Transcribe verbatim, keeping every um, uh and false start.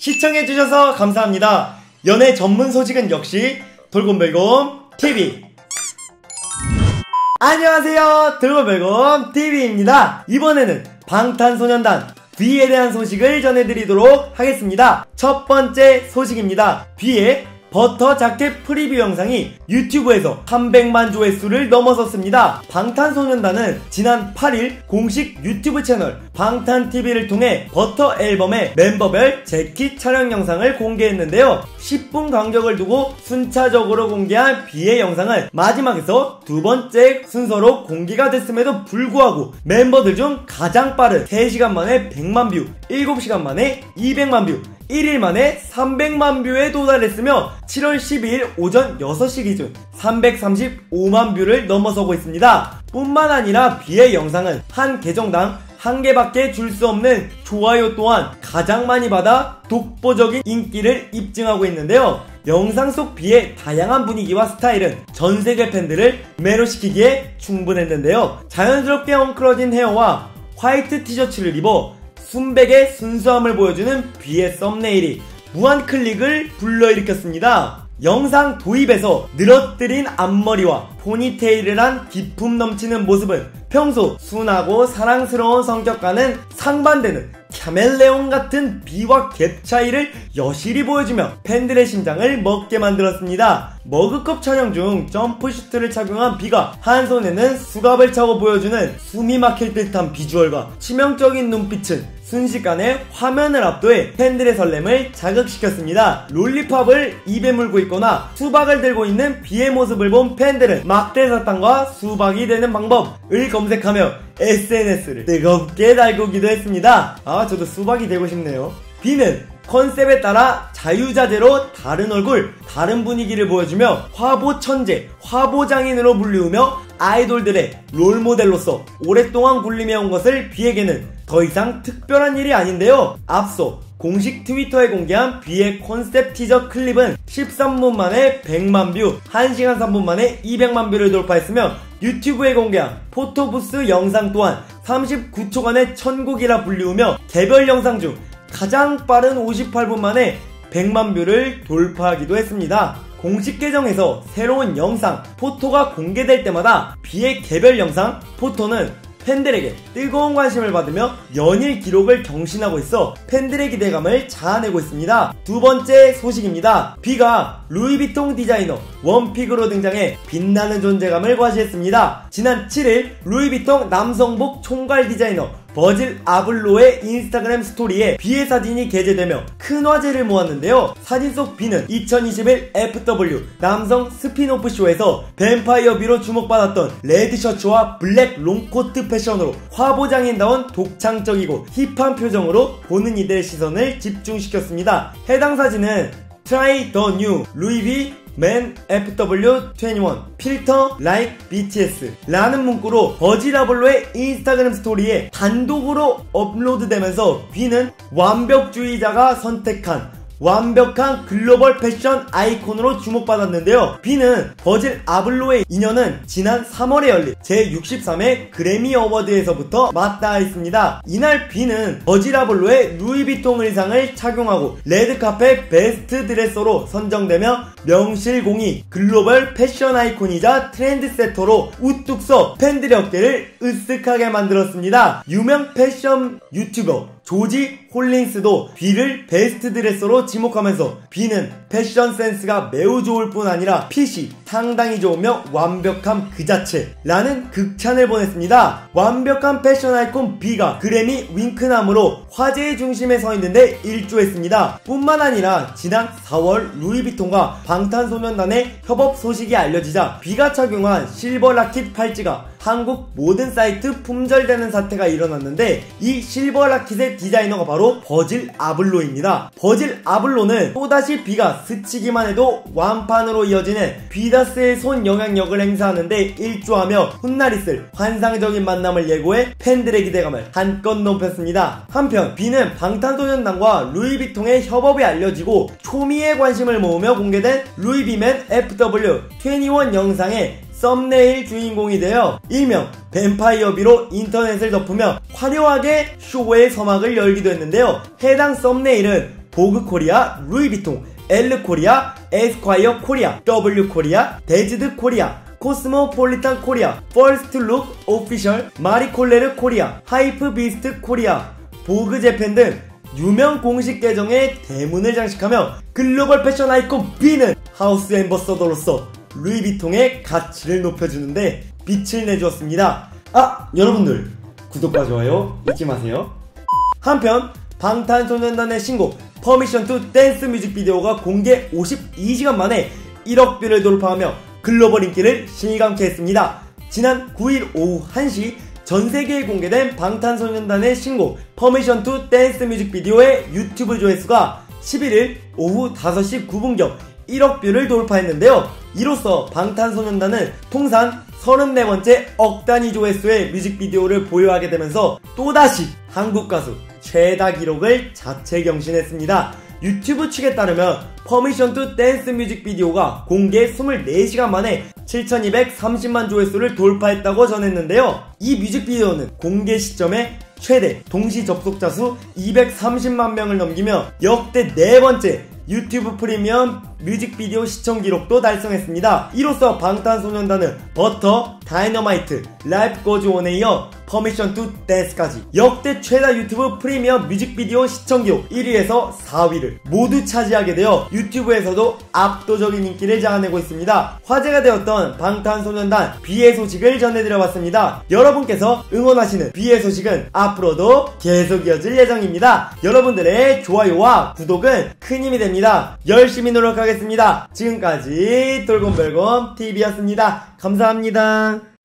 시청해주셔서 감사합니다. 연애 전문 소식은 역시 돌곰별곰 티비. 안녕하세요, 돌곰별곰 티비입니다. 이번에는 방탄소년단 V에 대한 소식을 전해드리도록 하겠습니다. 첫 번째 소식입니다. V의 버터 자켓 프리뷰 영상이 유튜브에서 삼백만 조회수를 넘어섰습니다. 방탄소년단은 지난 팔 일 공식 유튜브 채널 방탄티비를 통해 버터 앨범의 멤버별 재킷 촬영 영상을 공개했는데요. 십 분 간격을 두고 순차적으로 공개한 V의 영상은 마지막에서 두 번째 순서로 공개가 됐음에도 불구하고 멤버들 중 가장 빠른 세 시간 만에 백만 뷰, 일곱 시간 만에 이백만 뷰, 일 일 만에 삼백만 뷰에 도달했으며 칠월 십이일 오전 여섯 시 기준 삼백삼십오만 뷰를 넘어서고 있습니다. 뿐만 아니라 V의 영상은 한 계정당 한 개밖에 줄 수 없는 좋아요 또한 가장 많이 받아 독보적인 인기를 입증하고 있는데요. 영상 속 V의 다양한 분위기와 스타일은 전세계 팬들을 매료시키기에 충분했는데요. 자연스럽게 엉클어진 헤어와 화이트 티셔츠를 입어 순백의 순수함을 보여주는 V의 썸네일이 무한 클릭을 불러일으켰습니다. 영상 도입에서 늘어뜨린 앞머리와 포니테일을 한 기품 넘치는 모습은 평소 순하고 사랑스러운 성격과는 상반되는 카멜레온 같은 V와 갭 차이를 여실히 보여주며 팬들의 심장을 먹게 만들었습니다. 머그컵 촬영 중 점프슈트를 착용한 V가 한 손에는 수갑을 차고 보여주는 숨이 막힐 듯한 비주얼과 치명적인 눈빛은 순식간에 화면을 압도해 팬들의 설렘을 자극시켰습니다. 롤리팝을 입에 물고 있거나 수박을 들고 있는 V의 모습을 본 팬들은 막대사탕과 수박이 되는 방법을 검색하며 에스엔에스를 뜨겁게 달구기도 했습니다. 아, 저도 수박이 되고 싶네요. V는 컨셉에 따라 자유자재로 다른 얼굴, 다른 분위기를 보여주며 화보 천재, 화보 장인으로 불리우며 아이돌들의 롤모델로서 오랫동안 군림해온 것을 V에게는 더 이상 특별한 일이 아닌데요. 앞서 공식 트위터에 공개한 V의 컨셉 티저 클립은 십삼 분 만에 백만 뷰, 한 시간 삼 분 만에 이백만 뷰를 돌파했으며 유튜브에 공개한 포토부스 영상 또한 삼십구 초간의 천국이라 불리우며 개별 영상 중 가장 빠른 오십팔 분 만에 백만 뷰를 돌파하기도 했습니다. 공식 계정에서 새로운 영상, 포토가 공개될 때마다 V의 개별 영상, 포토는 팬들에게 뜨거운 관심을 받으며 연일 기록을 경신하고 있어 팬들의 기대감을 자아내고 있습니다. 두 번째 소식입니다. V가 루이비통 디자이너 원픽으로 등장해 빛나는 존재감을 과시했습니다. 지난 칠 일 루이비통 남성복 총괄 디자이너 버질 아블로의 인스타그램 스토리에 V의 사진이 게재되며 큰 화제를 모았는데요. 사진 속 V는 이천이십일 에프더블유 남성 스피노프 쇼에서 뱀파이어 V로 주목받았던 레드 셔츠와 블랙 롱코트 패션으로 화보장인다운 독창적이고 힙한 표정으로 보는 이들의 시선을 집중시켰습니다. 해당 사진은 Try the new Louis V 맨 에프더블유 이십일 필터 like 비티에스 라는 문구로 버지라블로의 인스타그램 스토리에 단독으로 업로드되면서 V는 완벽주의자가 선택한 완벽한 글로벌 패션 아이콘으로 주목받았는데요. V는 버질 아블로의 인연은 지난 삼월에 열린 제육십삼 회 그래미 어워드에서부터 맞닿아 있습니다. 이날 V는 버질 아블로의 루이비통 의상을 착용하고 레드카펫 베스트 드레서로 선정되며 명실공히 글로벌 패션 아이콘이자 트렌드세터로 우뚝 서 팬들의 어깨를 으쓱하게 만들었습니다. 유명 패션 유튜버 조지 홀린스도 V를 베스트 드레서로 지목하면서 V는 패션 센스가 매우 좋을 뿐 아니라 핏이 상당히 좋으며 완벽함 그 자체 라는 극찬을 보냈습니다. 완벽한 패션 아이콘 V가 그래미 윙크남으로 화제의 중심에 서 있는데 일조했습니다. 뿐만 아니라 지난 사월 루이비통과 방탄소년단의 협업 소식이 알려지자 V가 착용한 실버 라킷 팔찌가 한국 모든 사이트 품절되는 사태가 일어났는데 이 실버 라킷의 디자이너가 바로 버질 아블로입니다. 버질 아블로는 또다시 V가 스치기만 해도 완판으로 이어지는 비다스의 손 영향력을 행사하는데 일조하며 훗날 있을 환상적인 만남을 예고해 팬들의 기대감을 한껏 높였습니다. 한편 V는 방탄소년단과 루이비통의 협업이 알려지고 초미의 관심을 모으며 공개된 루이비맨 에프더블유 이십일 영상에 썸네일 주인공이 되어 일명 뱀파이어 V로 인터넷을 덮으며 화려하게 쇼의 서막을 열기도 했는데요. 해당 썸네일은 보그 코리아, 루이비통, L 코리아, 에스콰이어 코리아, W 코리아, 데즈드 코리아, 코스모폴리탄 코리아, 퍼스트 룩 오피셜, 마리콜레르 코리아, 하이프 비스트 코리아, 보그 재팬 등 유명 공식 계정의 대문을 장식하며 글로벌 패션 아이콘 B는 하우스 앰버서더로서 루이비통의 가치를 높여주는데 빛을 내주었습니다. 아! 여러분들 구독과 좋아요 잊지 마세요. 한편 방탄소년단의 신곡 퍼미션 투 댄스 뮤직비디오가 공개 오십이 시간 만에 일억 뷰를 돌파하며 글로벌 인기를 실감케 했습니다. 지난 구일 오후 한 시 전세계에 공개된 방탄소년단의 신곡 퍼미션 투 댄스 뮤직비디오의 유튜브 조회수가 십일일 오후 다섯 시 구 분경 일억 뷰를 돌파했는데요. 이로써 방탄소년단은 통산 서른네 번째 억 단위 조회수의 뮤직비디오를 보유하게 되면서 또다시 한국 가수 최다 기록을 자체 경신했습니다. 유튜브 측에 따르면 퍼미션 투 댄스 뮤직비디오가 공개 이십사 시간 만에 칠천이백삼십만 조회수를 돌파했다고 전했는데요. 이 뮤직비디오는 공개 시점에 최대 동시 접속자 수 이백삼십만 명을 넘기며 역대 네 번째 유튜브 프리미엄 뮤직비디오 시청 기록도 달성했습니다. 이로써 방탄소년단은 버터, 다이너마이트, 라이프 고즈 온에 이어 퍼미션 투 댄스까지 역대 최다 유튜브 프리미엄 뮤직비디오 시청 기록 일 위에서 사 위를 모두 차지하게 되어 유튜브에서도 압도적인 인기를 자아내고 있습니다. 화제가 되었던 방탄소년단 B의 소식을 전해드려봤습니다. 여러분께서 응원하시는 B의 소식은 앞으로도 계속 이어질 예정입니다. 여러분들의 좋아요와 구독은 큰 힘이 됩니다. 열심히 노력하겠습니다. 지금까지 돌곰별곰 티비였습니다. 감사합니다.